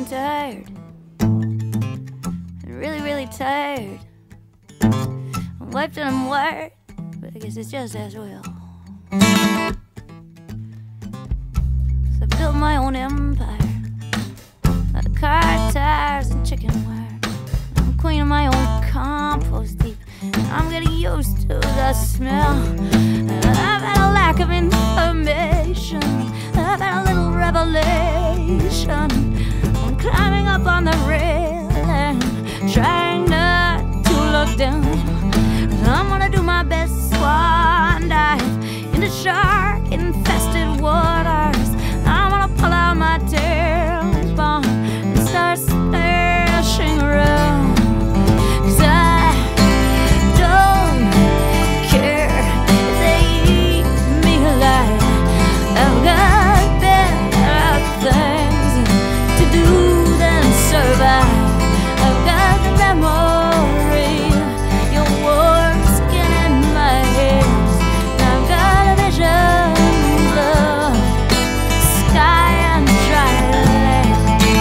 tired. I'm really, really tired. I'm wiped and I'm wired, but I guess it's just as well. So I built my own empire out of car tires and chicken wire. I'm queen of my own compost heap. I'm getting used to the smell. I've had a lack of information. I've had a little revelation. I'm climbing up on the railing, trying not to look down. I'm gonna do my best swan dive into shark-infested waters. I'm gonna pull out my tailbone and start splashing around. 'Cause I don't care if they eat me alive. I've got better things to do than survive. I've got the memory, your warm skin in my hands. I've got a vision of sky and dry land.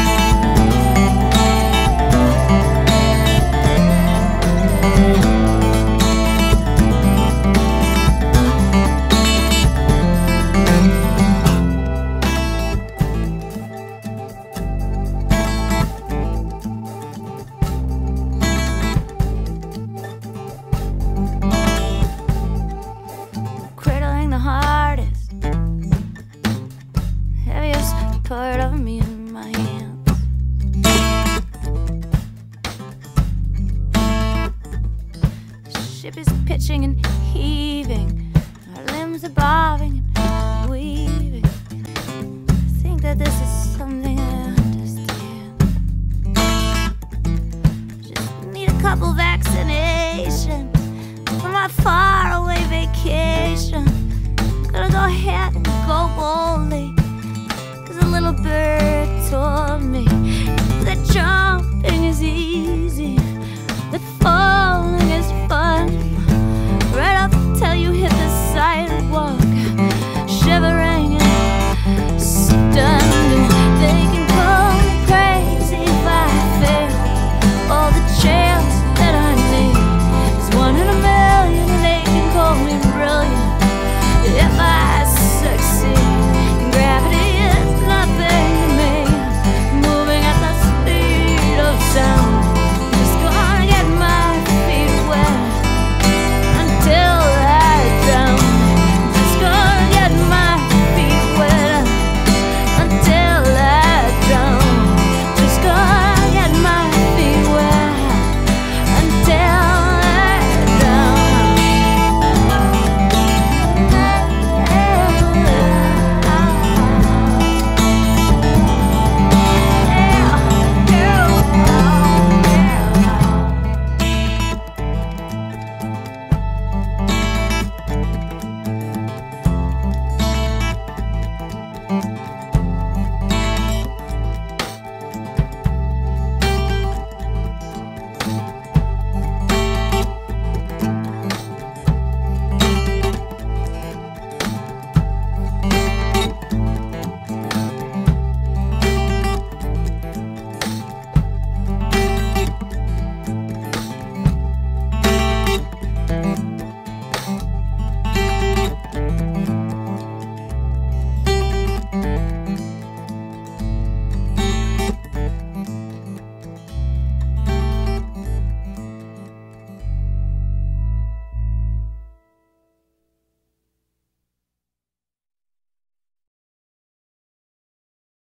Cradling the hardest, heaviest part of me in my hands. The ship is pitching and heaving, our limbs are bobbing and weaving. I think that this is something I understand. Just need a couple vaccinations for my faraway vacation. Gonna go ahead and go boldly, 'cause a little bird told me that jumping is easy, that falling is fun. Right up till you hit the sidewalk, shivering and stunned. They can call me crazy if I fail. All the chance that I need is 1 in a million, and they can call me brilliant if I succeed. Gravity is nothing to me, moving at the speed of sound. Just gonna get my feet wet until I drown. Just gonna get my feet wet until I drown. Just gonna get my feet wet until I drown. Yeah.